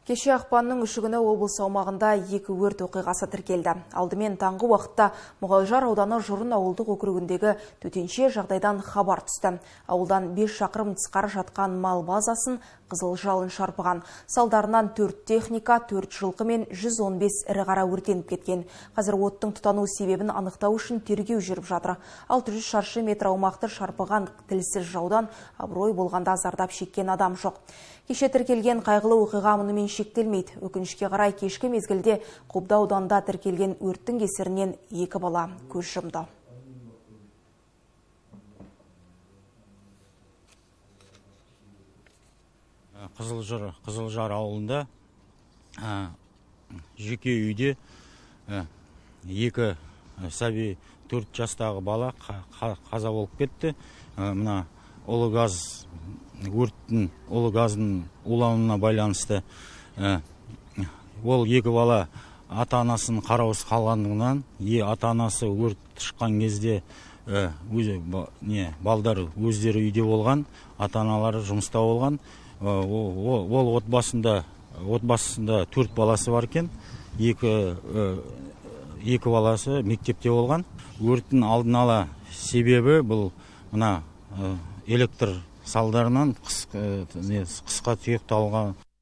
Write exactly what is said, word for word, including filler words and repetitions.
Кеше ақпанның үші күні облыс аумағында екі өрт оқиғасы тіркелді. Алдымен таңғы уақытта Мұғалжар ауданы Жұрын ауылдық округіндегі төтенше жағдайдан хабар түсті. Ауылдан бес шақырым тысқары жатқан мал базасын қызыл жалын шарпыған. Салдарынан төрт техника, төрт жылқы мен жүз он бес ірі қара өртеніп кеткен. Қазір оттың тұтану себебін анықтау үшін тергеу жүріп жатыр. алты жүз шаршы метр аумақты шарпыған тілсіз жаудан абырой болғанда зардап шеккен адам жоқ. Кеше тіркелген қайғылы оқиға мұнымен шектелмейді. Өкінішке қарай кешкі мезгілде Қобда ауданында тіркелген өрттің кесірінен екі бала көз жұмды. Қызылжар, Қызылжар ауылында жеке үйде екі сәби төрт жастағы бала қаза болып кетті. Мына улы газ өрттің улы газдың улануына байланысты ол екі бала ата-анасын қараусыз қалғандығынан, ата-анасы өрт шыққан кезде балдар өздері үйде болған, ата-аналары жұмыста болған. Ол отбасында отбасында төрт баласы бар екен, екі екі баласы мектепте болған. Өрттің алдын ала себебі бұл мына электр салдарынан қысқа тұйықталған.